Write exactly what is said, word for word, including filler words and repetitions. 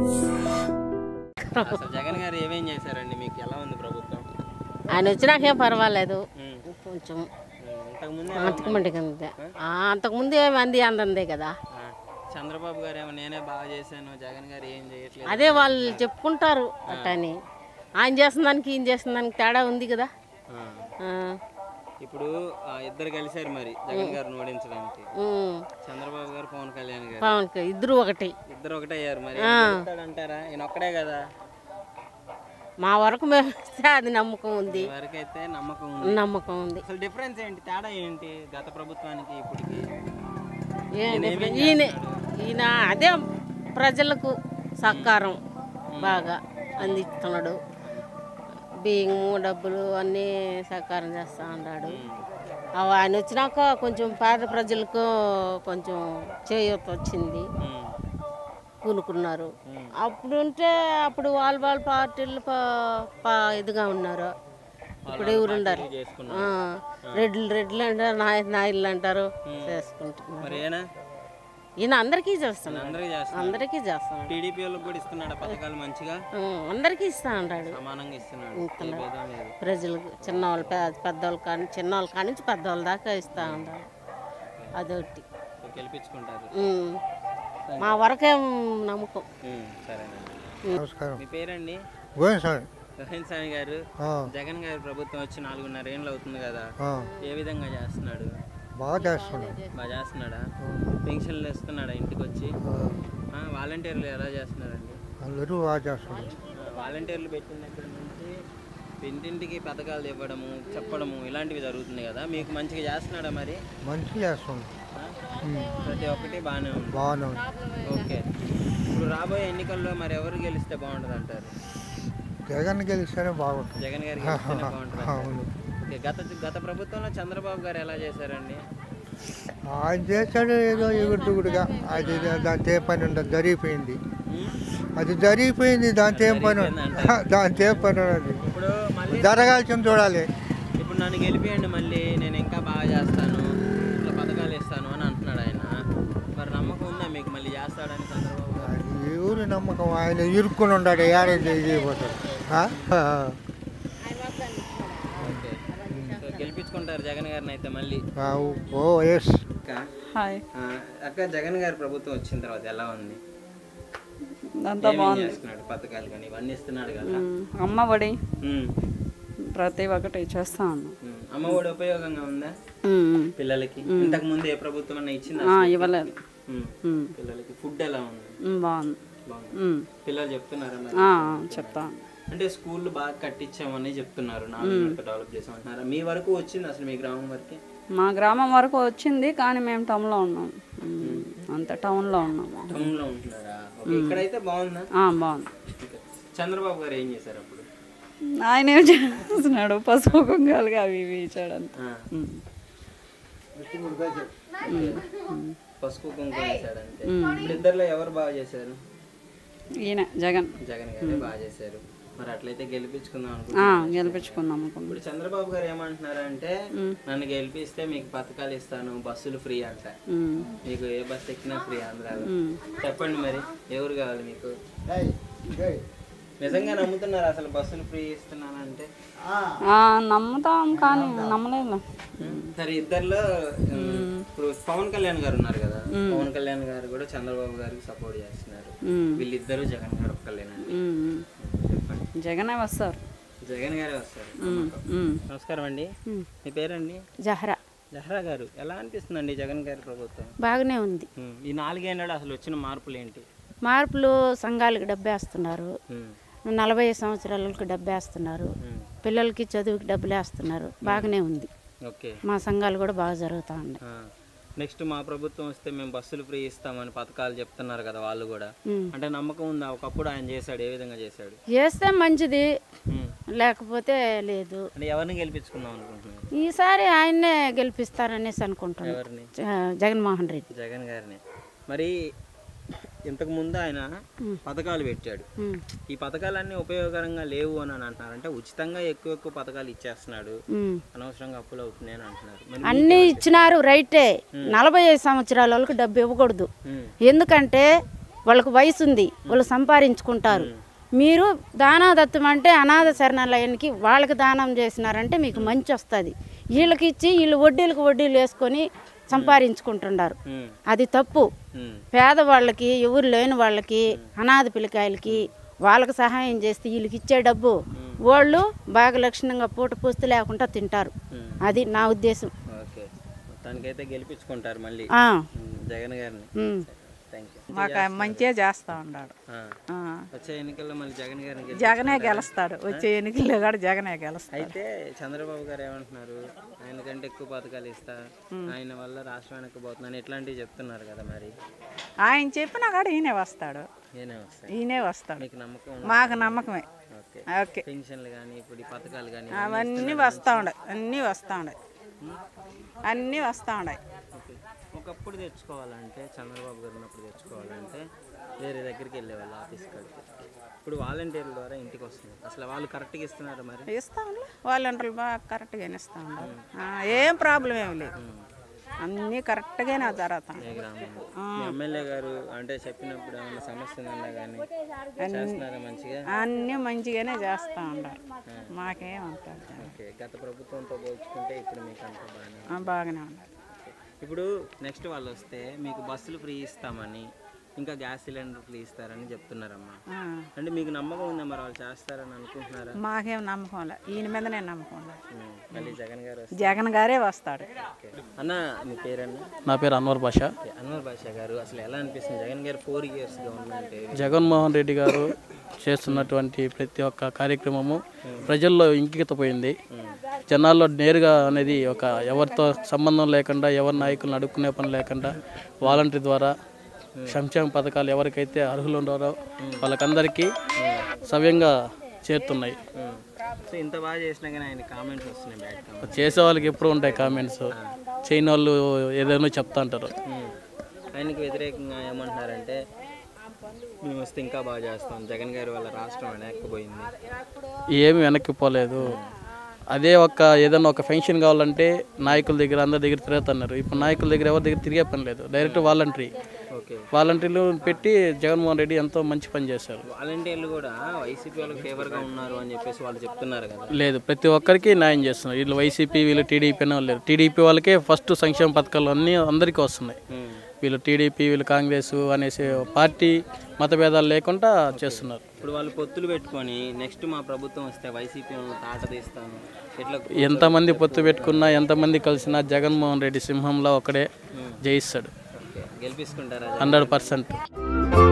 అసలు జగన్ గారు ఏమేం చేశారండి? మీకు ఎలా ఉంది ప్రభుత్వం? ఆయన వచ్చినాకేం పర్వాలేదు, కొంచెం అంతకుముందు అంతకుముందు ఏమి అంది అందందే కదా. చంద్రబాబు గారు ఏమో నేనే బాగా చేశాను, జగన్ గారు ఏం చేయట్లేదు, అదే వాళ్ళు చెప్పుకుంటారు అట్టని. ఆయన చేసిన దానికి ఈయన చేసిన దానికి తేడా ఉంది కదా. ఇప్పుడు ఇద్దరు కలిసారు మరి జగన్ గారిని ఓడించడానికి. చంద్రబాబు గారు, పవన్ కళ్యాణ్ గారు, పవన్ ఇద్దరు ఒకటి ఇద్దరు ఒకటే అయ్యారు. మరి అంటారా? ఈయన ఒక్కడే కదా. మా వరకు మేము అది నమ్మకం ఉంది, వరకైతే నమ్మకం ఉంది నమ్మకం ఉంది. అసలు డిఫరెన్స్ ఏంటి, తేడా ఏంటి గత ప్రభుత్వానికి ఇప్పటికి? ఈయన ఈయన అదే ప్రజలకు సహకారం బాగా అందిస్తున్నాడు, బియ్యము డబ్బులు అన్నీ సహకారం చేస్తూ ఉన్నాడు. ఆయన వచ్చినాక కొంచెం పేద ప్రజలకు కొంచెం చేయూత వచ్చింది, కూనుకున్నారు. అప్పుడు ఉంటే అప్పుడు వాళ్ళ వాళ్ళ పార్టీలు ఇదిగా ఉన్నారు. ఇప్పుడు ఎవరు ఉండరు, రెడ్లు రెడ్లు అంటారు, నాయ నాయలు అంటారు, చేసుకుంటున్నారు. ఈయన అందరికీ చేస్తున్నాడు, అందరికీ చేస్తున్నాడు. టీడీపీ వాళ్ళకి కూడా ఇస్తున్నాడు పథకాలు మంచిగా, అందరికీ ఇస్తా ఉంటాడు, సమానంగా ఇస్తున్నాడు. ప్రజలకు చిన్నవాళ్ళు పెద్దవాళ్ళు కానీ చిన్నవాళ్ళు కాడి నుంచి పెద్దవాళ్ళ దాకా ఇస్తా ఉంటాడు. అదొకటి గెలిపించుకుంటారు. మా వరకేం నమ్మకం. నమస్కారం. మీ పేరండి? రోహిన్ స్వామి గారు, జగన్ గారి ప్రభుత్వం వచ్చి నాలుగున్నర ఏళ్ళు అవుతుంది కదా, ఏ విధంగా చేస్తున్నాడు? బాగా చేస్తున్నాడు. బాగా చేస్తున్నాడా? పెన్షన్లు ఇస్తున్నాడా ఇంటికి వచ్చి? వాలంటీర్లు ఎలా చేస్తున్నారండి? అందరూ బాగా చేస్తున్నారు. వాలంటీర్లు పెట్టిన దగ్గర నుంచి ఇంటింటికి పథకాలు ఇవ్వడము, చెప్పడము ఇలాంటివి జరుగుతుంది కదా, మీకు మంచిగా చేస్తున్నాడా? మరి మంచిగా చేస్తున్నాడు, ప్రతి ఒక్కటి బాగానే ఉంది. బాగానే ఉంది. ఓకే, ఇప్పుడు రాబోయే ఎన్నికల్లో మరి ఎవరు గెలిస్తే బాగుంటుంది అంటారు? జగన్ గెలిస్తేనే బాగుంటుంది. జగన్ గారు గెలిస్తేనే బాగుంటుంది. గత గత ప్రభుత్వంలో చంద్రబాబు గారు ఎలా చేశారండి? ఆయన చేశాడు ఏదో ఎగురుతుగుడుగా, అది దాంతో ఏం పని ఉండదు, జరిగిపోయింది. అది జరిగిపోయింది, దాంతో ఏం పని దాంతో ఏం పని ఉండదు. ఇప్పుడు జరగాల్సింది చూడాలి. ఇప్పుడు నన్ను గెలిపియండి, మళ్ళీ నేను ఇంకా బాగా చేస్తాను, ఇట్లా పథకాలు ఇస్తాను అని అంటున్నాడు ఆయన. మరి నమ్మకం ఉందా మీకు మళ్ళీ చేస్తాడని చంద్రబాబు గారు? ఎవరు నమ్మకం? ఆయన ఇరుక్కుని ఉన్నాడు, ఏడాది చేయబోతాడు. గెలిపించుకుంటారు జగన్ గారిని అయితే మళ్ళీ? Oh yes. అక్క, జగన్ గారి ప్రభుత్వం వచ్చిన తర్వాత ఎలా ఉంది? చేస్తున్నాడు పథకాలు కానీ ఇవన్నీ ఇస్తున్నాడు కదా, అమ్మ ఒడి ప్రతి ఒక్కటి చేస్తా ఉన్నా. అమ్మ ఒడి ఉపయోగంగా ఉందా పిల్లలకి? ఇంతకు ముందు ఏ ప్రభుత్వం అన్నా ఇచ్చిందా? ఇవ్వలేదు. పిల్లలకి ఫుడ్ ఎలా ఉంది? బాగుంది. పిల్లలు చెప్తున్నారా? చెప్తా. అంటే స్కూల్ బాగా కట్టించామని చెప్తున్నారు, నాలుగు డెవలప్ చేసామంటున్నారా? మీ వరకు వచ్చింది అసలు? మీ గ్రామం వరకు? మా గ్రామం వరకు వచ్చింది, కానీ మేము టౌన్లో ఉన్నాం, అంత టౌన్లో ఉన్నాము. టౌన్లో ఉంటున్నారా? ఇక్కడైతే బాగుందా? బాగుంది. చంద్రబాబు గారు ఏం చేశారు అప్పుడు? ఆయన ఏం చేస్తున్నాడు, పసుపు కుంకాలుగా అవి ఇవి ఇచ్చాడంత. పసుపు కుంకుమ వేసాడంటే. ఇద్దరులో ఎవరు బాగా చేశారు? ఈయన జగన్. జగన్ గారే బాగా చేశారు. మరి అట్లయితే గెలిపించుకుందాం గెలిపించుకుందాం ఇప్పుడు చంద్రబాబు గారు ఏమంటున్నారంటే, నన్ను గెలిపిస్తే మీకు పథకాలు ఇస్తాను, బస్సులు ఫ్రీ అంట, మీకు ఏ బస్సు ఎక్కినా ఫ్రీ ఆంధ్రాలో. చెప్పండి మరి ఎవరు కావాలి మీకు? నిజంగా నమ్ముతున్నారు అసలు బస్సులు ఫ్రీ ఇస్తున్నానంటే? నమ్ముతాం, కానీ నమ్మలేదు. సరే, ఇద్దరులో ఇప్పుడు పవన్ కళ్యాణ్ గారు ఉన్నారు కదా, పవన్ కళ్యాణ్ గారు కూడా చంద్రబాబు గారికి సపోర్ట్ చేస్తున్నారు. వీళ్ళిద్దరు జగన్ గారు ఒక్కలేనండి? జగనే వస్తారు. జగన్ గారే వస్తారు. నమస్కారం అండి, మీ పేరండి? జహరా. జహరా గారు, ఎలా అనిపిస్తుందండి జగన్ గారి ప్రభుత్వం? బాగానే ఉంది. ఈ నాలుగేళ్ళలో అసలు వచ్చిన మార్పులు ఏంటి? మార్పులు సంఘాలకు డబ్బేస్తున్నారు, నలభై సంవత్సరాలకు డబ్బేస్తున్నారు, పిల్లలకి చదువుకి డబ్బులు వేస్తున్నారు, బాగానే ఉంది. మా సంఘాలు కూడా బాగా జరుగుతూ ఉన్నాయి. నెక్స్ట్ మా ప్రభుత్వం వస్తే మేము బస్సులు ఫ్రీ ఇస్తామని పథకాలు చెప్తున్నారు కదా, వాళ్ళు కూడా అంటే నమ్మకం ఉందా? ఒకప్పుడు ఆయన చేశాడు, ఏ విధంగా చేశాడు? చేస్తే మంచిది, లేకపోతే లేదు. అంటే ఎవరిని గెలిపించుకుందాం అనుకుంటున్నారు? ఈసారి ఆయన్నే గెలిపిస్తారనేసి అనుకుంటున్నాను. ఎవరిని? జగన్మోహన్ రెడ్డి. జగన్ గారిని. మరి ఇంతకు ముందు ఆయన పథకాలు పెట్టాడు, ఈ పథకాలన్నీ ఉపయోగకరంగా లేవు అని అంటున్నారు. అంటే ఉచితంగా ఎక్కువ ఎక్కువ పథకాలు ఇచ్చేస్తున్నాడు, అనవసరంగా అప్పులు అవుతున్నాయి అని అంటున్నారు. అన్ని ఇచ్చినారు రైటే, నలభై ఐదు సంవత్సరాల వాళ్ళకి డబ్బు ఇవ్వకూడదు. ఎందుకంటే వాళ్ళకు వయసు ఉంది, వాళ్ళు సంపాదించుకుంటారు. మీరు దానాదత్తం అంటే అనాథ శరణాలయానికి వాళ్ళకి దానం చేసినారంటే మీకు మంచి వస్తుంది. వీళ్ళకి ఇచ్చి వీళ్ళు వడ్డీలకు వడ్డీలు వేసుకొని సంపాదించుకుంటున్నారు. అది తప్పు. పేదవాళ్ళకి, ఎవరు లేని వాళ్ళకి, అనాథ పిల్లకాయలకి వాళ్ళకి సహాయం చేస్తే వీళ్ళకి ఇచ్చే డబ్బు వాళ్ళు బాగా లక్షణంగా పూట పూస్తూ లేకుండా తింటారు. అది నా ఉద్దేశం. మొత్తానికైతే గెలిపించుకుంటారు మళ్ళీ జగన్ గారిని. మాకు మంచిగా చేస్తా ఉన్నాడు. వచ్చే ఎన్నికల్లో మళ్ళీ జగన్ గారిని జగనే గెలుస్తాడు. వచ్చే ఎన్నికల్లో కూడా జగనే గెలుస్తాడు. అయితే చంద్రబాబు గారు ఏమంటున్నారు, ఆయన కంటే ఎక్కువ పథకాలు ఇస్తా, ఆయన వల్ల రాష్ట్రం వెనక్కిపోతుందని ఇట్లాంటివి చెప్తున్నారు కదా. మరి ఆయన చెప్పినా కూడా ఈయనే వస్తాడు. ఈయనే వస్తాడు ఈయనే వస్తాడు మీకు నమ్మకం? మాకు నమ్మకమే. ఓకే. పెన్షన్లు కానీ ఇప్పుడు ఈ పథకాలు కానీ అవన్నీ వస్తూ ఉన్నాయి. అన్నీ వస్తూ ఉన్నాయి. అన్నీ వస్తూ ఉన్నాయి. ఒకప్పుడు తెచ్చుకోవాలంటే చంద్రబాబు గారు ఉన్నప్పుడు తెచ్చుకోవాలంటే వేరే దగ్గరికి వెళ్ళేవాళ్ళు ఆఫీస్ కాడికి. ఇప్పుడు వాలంటీర్ల ద్వారా ఇంటికి వస్తుంది. అసలు వాళ్ళు కరెక్ట్గా ఇస్తున్నారు? మరి ఇస్తా ఉన్నారు వాలంటీర్లు బాగా కరెక్ట్గానే ఇస్తూ ఉన్నారు. ఏం ప్రాబ్లం ఏమి లేదు. అన్నీ కరెక్ట్గానే జరుగుతాయి. ఎమ్మెల్యే గారు అంటే చెప్పినప్పుడు ఏమైనా సమస్య ఉందన్నా కానీ చేస్తున్నారా మంచిగా? అన్నీ మంచిగానే చేస్తూ ఉన్నారు. మాకేమంటారు. ఓకే. గత ప్రభుత్వంతో పోల్చుకుంటే ఇప్పుడు మీకు అంత బాగానే బాగానే ఉన్నారు. ఇప్పుడు నెక్స్ట్ వాళ్ళు వస్తే మీకు బస్సులు ఫ్రీ ఇస్తామని, ఇంకా గ్యాస్ సిలిండర్ ఫ్రీ ఇస్తారని చెప్తున్నారమ్మా. అంటే మీకు నమ్మకం ఉందా మరి వాళ్ళు చేస్తారని అనుకుంటున్నారా? మాకేం నమ్మకం లేదు. ఈయన మీదనే నమ్మకం లేదు. మళ్ళీ జగన్ గారు జగన్ గారే వస్తాడు. అన్న మీ పేరన్నా? నా పేరు అన్వర్ బాషా. అన్వర్ బాషా గారు, అసలు ఎలా అనిపిస్తుంది జగన్ గారు four years government? Jaganmohan Reddy గారు చేస్తున్నటువంటి ప్రతి ఒక్క కార్యక్రమము ప్రజల్లో ఇంకితపోయింది. జనాల్లో నేరుగా అనేది ఒక ఎవరితో సంబంధం లేకుండా, ఎవరి నాయకులను అడుక్కునే పని లేకుండా వాలంటీర్ ద్వారా సంక్షేమ పథకాలు ఎవరికైతే అర్హులు ఉన్నారో వాళ్ళకందరికీ సవ్యంగా చేరుతున్నాయి. సో ఇంత బాగా చేసినా కానీ ఆయన కామెంట్స్ వస్తున్నాయి, బ్యాడ్ కామెంట్స్. చేసే వాళ్ళకి ఎప్పుడు ఉంటాయి కామెంట్స్, చేయని వాళ్ళు ఏదైనా చెప్తా అంటారు. ఆయనకి వ్యతిరేకంగా ఏమంటున్నారంటే మేము వస్తే ఇంకా బాగా చేస్తాం, జగన్ గారి వల్ల రాష్ట్రం వెనక్కిపోయింది. ఏమి వెనక్కిపోలేదు. అదే ఒక ఏదైనా ఒక పెన్షన్ కావాలంటే నాయకుల దగ్గర అందరి దగ్గర తిరుగుతున్నారు. ఇప్పుడు నాయకుల దగ్గర ఎవరి దగ్గర తిరిగే పని లేదు, డైరెక్ట్ వాలంటరీ. వాలంటీర్లు పెట్టి జగన్మోహన్ రెడ్డి ఎంతో మంచి పని చేశారు. వాలంటీర్లు కూడా వైసీపీ వాళ్ళకి ఫేవర్గా ఉన్నారు అని చెప్పేసి వాళ్ళు చెప్తున్నారు కదా. లేదు, ప్రతి ఒక్కరికి న్యాయం చేస్తున్నారు. వీళ్ళు వైసీపీ, వీళ్ళు టీడీపీ అనే వాళ్ళు. టీడీపీ వాళ్ళకే ఫస్ట్ సంక్షేమ పథకాలు అన్నీ అందరికీ వస్తున్నాయి. వీళ్ళు టీడీపీ, వీళ్ళు కాంగ్రెస్ అనేసి పార్టీ మతభేదాలు లేకుండా చేస్తున్నారు. ఇప్పుడు వాళ్ళు పొత్తులు పెట్టుకొని నెక్స్ట్ మా ప్రభుత్వం వస్తే వైసీపీ తాట తీస్తాను ఎట్లా? ఎంతమంది పొత్తు పెట్టుకున్నా, ఎంతమంది కలిసినా జగన్మోహన్ రెడ్డి సింహంలో ఒకడే జయిస్తాడు. గెలిపిస్తుంటారా? Hundred percent.